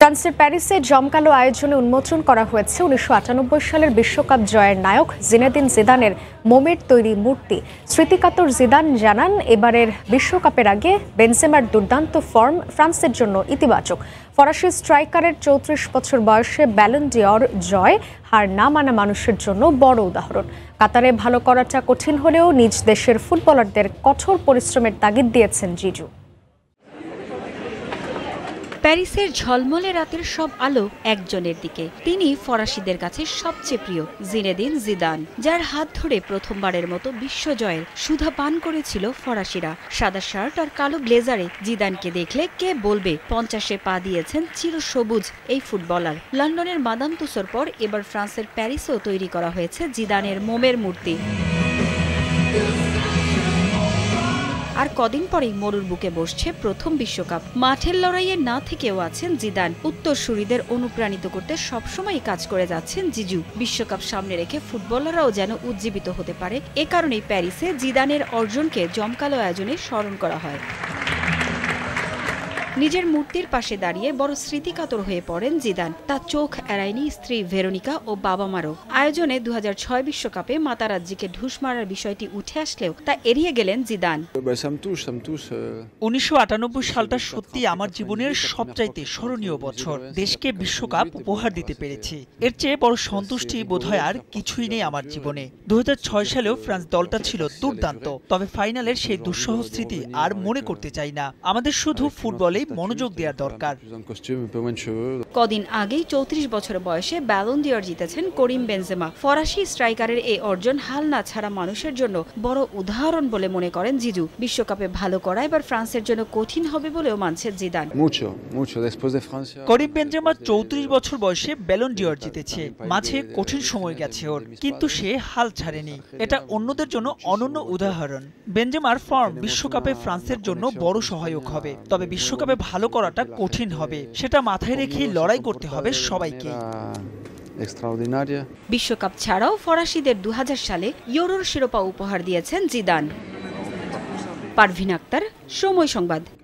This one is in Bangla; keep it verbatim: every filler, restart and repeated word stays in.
ফ্রান্সের প্যারিসে জমকালো আয়োজনে উন্মোচন করা হয়েছে উনিশশো আটানব্বই সালের বিশ্বকাপ জয়ের নায়ক জিনেদিন জিদানের মোমের তৈরি মূর্তি। স্মৃতিকাতর জিদান জানান, এবারের বিশ্বকাপের আগে বেনজেমার দুর্দান্ত ফর্ম ফ্রান্সের জন্য ইতিবাচক। ফরাসি স্ট্রাইকারের চৌত্রিশ বছর বয়সে ব্যালন ডি'অর জয় হার না মানা মানুষের জন্য বড় উদাহরণ। কাতারে ভালো করাটা কঠিন হলেও নিজ দেশের ফুটবলারদের কঠোর পরিশ্রমের তাগিদ দিয়েছেন জিজু। প্যারিসের ঝলমলে রাতের সব আলো একজনের দিকে। তিনি ফরাসিদের কাছে সবচেয়ে প্রিয়, জিনেদিন জিদান, যার হাত ধরে প্রথমবারের মতো বিশ্বজয়ের সুধা পান করেছিল ফরাসিরা। সাদা শার্ট আর কালো ব্লেজারে জিদানকে দেখলে কে বলবে পঞ্চাশে পা দিয়েছেন চিরসবুজ এই ফুটবলার। লন্ডনের মাদাম তুসোর পর এবার ফ্রান্সের প্যারিসেও তৈরি করা হয়েছে জিদানের মোমের মূর্তি। আর কদিন পরেই মরুর বুকে বসছে প্রথম বিশ্বকাপ। মাঠের লড়াইয়ে না থেকেও আছেন জিদান। উত্তরসূরিদের অনুপ্রাণিত করতে সবসময় কাজ করে যাচ্ছেন জিজু। বিশ্বকাপ সামনে রেখে ফুটবলাররাও যেন উজ্জীবিত হতে পারে, এ কারণেই প্যারিসে জিদানের অর্জনকে জমকালো আয়োজনে স্মরণ করা হয়। নিজের মূর্তির পাশে দাঁড়িয়ে বড় স্মৃতিকাতর হয়ে পড়েন জিদান। তার চোখ এড়ায়নি স্ত্রী ভেরোনিকা ও বাবা মারও। আয়োজনে দু হাজার ছয় বিশ্বকাপে মাতারাজ্জিকে ঢুস মারার বিষয়টি উঠে আসলেও তা এড়িয়ে গেলেন জিদান। উনিশশো আটানব্বই সালটা সত্যি আমার জীবনের সবচাইতে স্মরণীয় বছর। দেশকে বিশ্বকাপ উপহার দিতে পেরেছি, এর চেয়ে বড় সন্তুষ্টি বোধহয় আর কিছুই নেই আমার জীবনে। দু হাজার ছয় সালেও ফ্রান্স দলটা ছিল দুর্দান্ত, তবে ফাইনালের সেই দুঃসহ স্মৃতি আর মনে করতে চাই না। আমাদের শুধু ফুটবলে মনোযোগ দেওয়া দরকার। কদিন আগেই চৌত্রিশ বছর বয়সে ব্যালন ডি'অর জিতেছেন করিম বেনজেমা। ফরাসি স্ট্রাইকারের এই অর্জন হাল না ছাড়া মানুষের জন্য বড় উদাহরণ বলে মনে করেন জিজু। বিশ্বকাপে ভালো করা এবার ফ্রান্সের জন্য কঠিন হবে বলেও মানছেন জিদান। করিম বেনজেমা চৌত্রিশ বছর বয়সে ব্যালন ডি'অর জিতেছে, মাঝে কঠিন সময় গেছে ওর, কিন্তু সে হাল ছাড়েনি। এটা অন্যদের জন্য অনন্য উদাহরণ। বেনজেমার ফর্ম বিশ্বকাপে ফ্রান্সের জন্য বড় সহায়ক হবে, তবে বিশ্বকাপে ভালো করাটা কঠিন হবে, সেটা মাথায় রেখেই লড়াই করতে হবে সবাইকে। বিশ্বকাপ ছাড়াও ফরাসিদের দু হাজার সালে ইউরোর শিরোপা উপহার দিয়েছেন জিদান। পারভিন আক্তার, সময় সংবাদ।